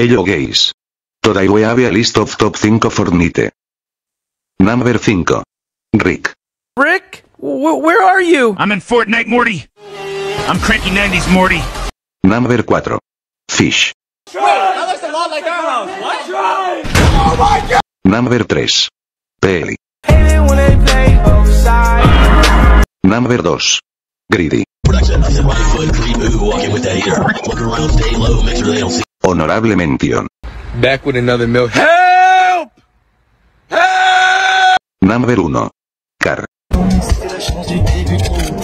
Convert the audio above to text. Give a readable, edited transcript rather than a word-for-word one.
Hello guys. Today we have a list of top 5 Fortnite. Number 5. Rick. Rick? Where are you? I'm in Fortnite, Morty. I'm cranky 90s, Morty. Number 4. Fish. Wait, that looks a lot like our house. What? Oh my god! Number 3. Peli. Number 2. Greedy. Honorable mention. Back with another milk. Help! Help! Number 1. Car.